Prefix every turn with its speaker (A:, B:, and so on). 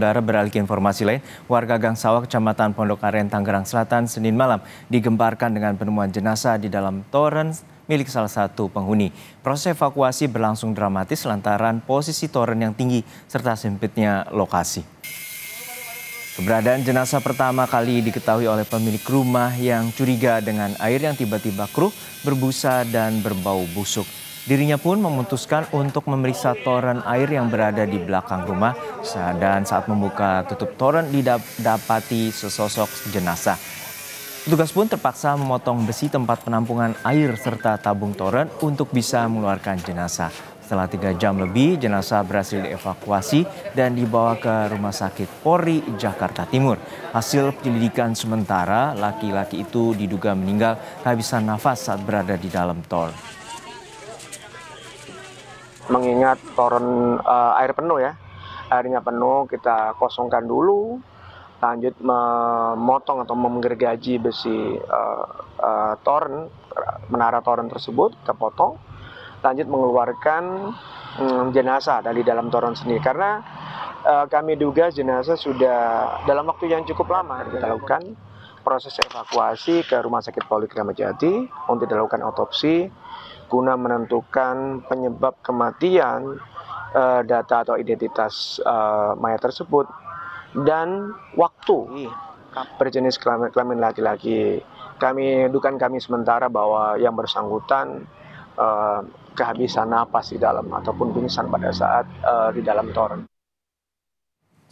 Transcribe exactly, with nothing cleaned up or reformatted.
A: Saudara, beralih ke informasi lain, warga Gang Sawah, Kecamatan Pondok Aren, Tangerang Selatan, Senin malam digemparkan dengan penemuan jenazah di dalam toren milik salah satu penghuni. Proses evakuasi berlangsung dramatis lantaran posisi toren yang tinggi serta sempitnya lokasi. Keberadaan jenazah pertama kali diketahui oleh pemilik rumah yang curiga dengan air yang tiba-tiba keruh, berbusa dan berbau busuk. Dirinya pun memutuskan untuk memeriksa toren air yang berada di belakang rumah dan saat membuka tutup toren didapati sesosok jenazah. Petugas pun terpaksa memotong besi tempat penampungan air serta tabung toren untuk bisa mengeluarkan jenazah. Setelah tiga jam lebih, jenazah berhasil dievakuasi dan dibawa ke Rumah Sakit Polri Jakarta Timur. Hasil penyelidikan sementara, laki-laki itu diduga meninggal kehabisan nafas saat berada di dalam toren.
B: Mengingat toren uh, air penuh ya, airnya penuh, kita kosongkan dulu, lanjut memotong atau menggergaji besi uh, uh, toren, menara toren tersebut, kita potong, lanjut mengeluarkan um, jenazah dari dalam toren sendiri. Karena uh, kami duga jenazah sudah dalam waktu yang cukup lama, kita lakukan proses evakuasi ke Rumah Sakit Polri Kramat Jati untuk dilakukan otopsi guna menentukan penyebab kematian, uh, data atau identitas uh, mayat tersebut, dan waktu berjenis kelamin, kelamin laki-laki. Kami dugaan kami sementara bahwa yang bersangkutan uh, kehabisan napas di dalam ataupun pingsan pada saat uh, di dalam toren.